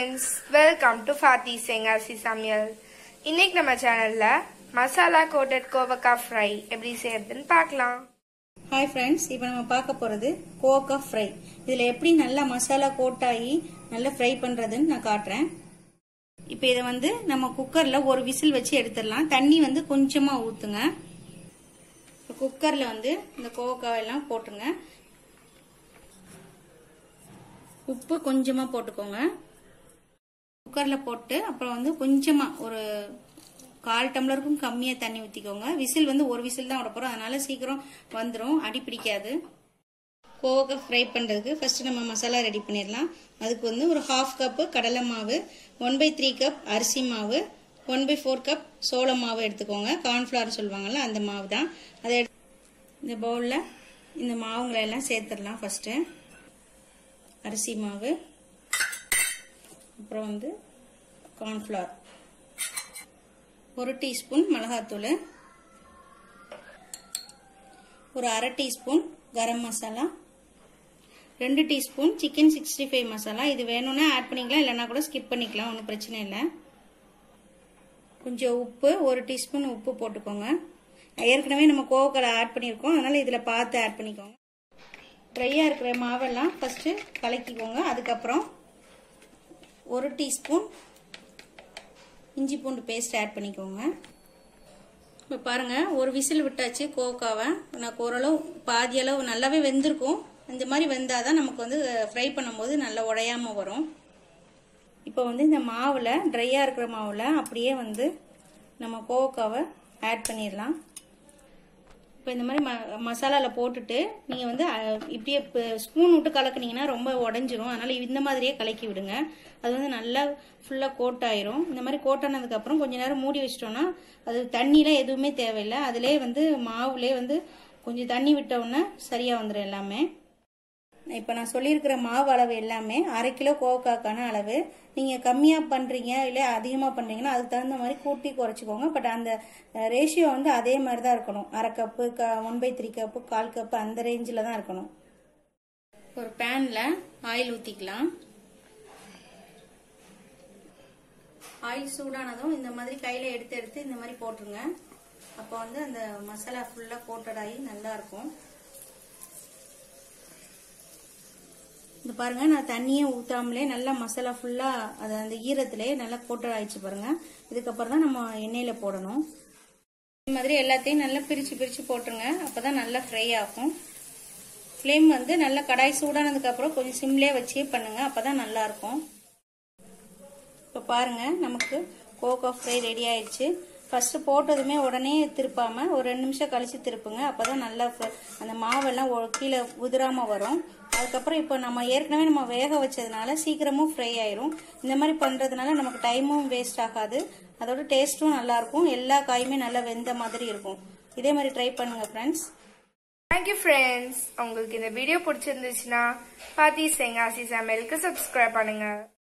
friends, welcome to FATHI'S சமையல். இன்னைக்கு நம்ம சேனல்ல மசாலா கோட்டட் kovakkai fry எப்படி செய்யறதுன்னு பார்க்கலாம். Hi friends, இப்போ நம்ம பார்க்க போறது kovakkai fry. இதுல எப்படி நல்லா மசாலா கோட் ஆகி நல்லா ஃப்ரை பண்றதுன்னு நான் காட்டுறேன். இப்போ இத வந்து நம்ம குக்கர்ல ஒரு விசில் வச்சு எடுத்துடலாம். தண்ணி வந்து கொஞ்சமா ஊத்துங்க. குக்கர்ல வந்து இந்த kovakkai எல்லாம் போட்டுங்க. உப்பு கொஞ்சமா போட்டுக்கோங்க. குக்கர்ல போட்டு அப்புறம் வந்து கொஞ்சமா ஒரு 1/4 டம்ளருக்கும் கம்மியா தண்ணி ஊத்திக்கோங்க. விசில் வந்து ஒரு விசில் தான் விட போறோம், அதனால சீக்கிரம் வந்துடும், அடி பிடிக்காது. kovakkai ஃப்ரை பண்றதுக்கு ஃபர்ஸ்ட் நம்ம மசாலா ரெடி பண்ணிடலாம். அதுக்கு வந்து ஒரு 1/2 கப் கடலை மாவு, 1/3 கப் அரிசி மாவு, 1/4 கப் சோள மாவு எடுத்துக்கோங்க. கார்ன்ஃபிளவர் சொல்லுவாங்கல்ல அந்த மாவு தான். அதை இந்த பவுல்ல இந்த மாவுங்களை எல்லாம் சேர்த்துடலாம். ஃபர்ஸ்ட் அரிசி மாவு, அப்புறம் வந்து கார்ன்ஃபிளவர், 1 டீஸ்பூன் மிளகாத்தூள், ஒரு 1/2 teaspoon garam masala, 2 teaspoon chicken 65 masala. இது வேணும்னா ஆட் பண்ணிக்கலாம், இல்லைன்னா கூட ஸ்கிப் பண்ணிக்கலாம், ஒன்றும் பிரச்சனை இல்லை. கொஞ்சம் உப்பு, 1 டீஸ்பூன் உப்பு போட்டுக்கோங்க. ஏற்கனவே நம்ம kovakkai ஆட் பண்ணியிருக்கோம், அதனால இதில் பார்த்து ஆட் பண்ணிக்கோங்க. ட்ரையா இருக்கிற மாவெல்லாம் ஃபர்ஸ்ட் கலக்கிக்கோங்க. அதுக்கப்புறம் 1 டீஸ்பூன் இஞ்சி பூண்டு பேஸ்ட் ஆட் பண்ணிக்கோங்க. இப்போ பாருங்க, ஒரு விசில் விட்டாச்சு kovakkai. எனக்கு ஓரளவு பாதி அளவு நல்லாவே வெந்திருக்கும். இந்த மாதிரி வெந்தாதான் நமக்கு வந்து ஃப்ரை பண்ணும்போது நல்லா உடையாம வரும். இப்போ வந்து இந்த மாவுல, ட்ரையா இருக்கிற மாவுல அப்படியே வந்து நம்ம kovakkai ஆட் பண்ணிடலாம். இப்போ இந்த மாதிரி மசாலால போட்டுட்டு நீங்க வந்து இப்படியே ஸ்பூன் விட்டு கலக்குனீங்கன்னா ரொம்ப உடஞ்சிரும். அதனால இந்த மாதிரியே கலக்கி விடுங்க. அது வந்து நல்லா ஃபுல்லா கோட் ஆயிரும். இந்த மாதிரி கோட் ஆனதுக்கு அப்புறம் கொஞ்ச நேரம் மூடி வச்சிட்டோம்னா அது தண்ணிலாம் எதுவுமே தேவையில்லை. அதுலயே வந்து மாவுலயே வந்து கொஞ்சம் தண்ணி விட்ட உடனே சரியா வந்துடும் எல்லாமே. இப்போ நான் சொல்லியிருக்கிற மாவு அளவு எல்லாமே 1/2 கிலோ kovakkaக்கான அளவு. நீங்கள் கம்மியாக பண்ணுறீங்க இல்லை அதிகமாக பண்ணுறீங்கன்னா அதுக்கு தகுந்த மாதிரி கூட்டி குறைச்சிக்கோங்க. பட் அந்த ரேஷியோ வந்து அதே மாதிரி தான் இருக்கணும். 1/2 கப்பு, 1/3 கப்பு, 1/4 கப்பு அந்த ரேஞ்சில் தான் இருக்கணும். ஒரு பேனில் ஆயில் ஊற்றிக்கலாம். ஆயில் சூடானதும் இந்த மாதிரி கையில் எடுத்து இந்த மாதிரி போட்டுருங்க. அப்போ வந்து அந்த மசாலா ஃபுல்லாக கோட்டட் ஆகி நல்லா இருக்கும். இந்த பாருங்க, நான் தண்ணியே ஊத்தாமலே நல்லா மசாலா ஃபுல்லா அது அந்த ஈரத்திலே நல்லா கோட்டட் ஆயிடுச்சு பாருங்க. இதுக்கப்புறம் தான் நம்ம எண்ணெயில போடணும். இந்த மாதிரி எல்லாத்தையும் நல்லா பிரிச்சு போட்டுருங்க. அப்பதான் நல்லா ஃப்ரை ஆகும். ஃப்ளேம் வந்து நல்லா கடாய் சூடானதுக்கு அப்புறம் கொஞ்சம் சிம்லே வச்சே பண்ணுங்க, அப்பதான் நல்லா இருக்கும். இப்ப பாருங்க, நமக்கு kovakkai ஃப்ரை ரெடி ஆயிடுச்சு. ஃபர்ஸ்ட் போட்டதுமே உடனே திருப்பாம ஒரு 2 நிமிஷம் கழிச்சு திருப்புங்க. அப்பதான் நல்லா அந்த மாவெல்லாம் கீழே உதிராம வரும். அதுக்கப்புறம் இப்போ நம்ம ஏற்கனவே நம்ம வேக வச்சதுனால சீக்கிரமும் ஃப்ரை ஆயிரும். இந்த மாதிரி பண்றதுனால நமக்கு டைமும் வேஸ்ட் ஆகாது, அதோட டேஸ்டும் நல்லா இருக்கும். எல்லா காயுமே நல்லா வெந்த மாதிரி இருக்கும். இதே மாதிரி ட்ரை பண்ணுங்க ஃப்ரெண்ட்ஸ். Thank you friends. உங்களுக்கு இந்த வீடியோ பிடிச்சிருந்துச்சுன்னா FATHI'S சமையலுக்கு சப்ஸ்கிரைப் பண்ணுங்க.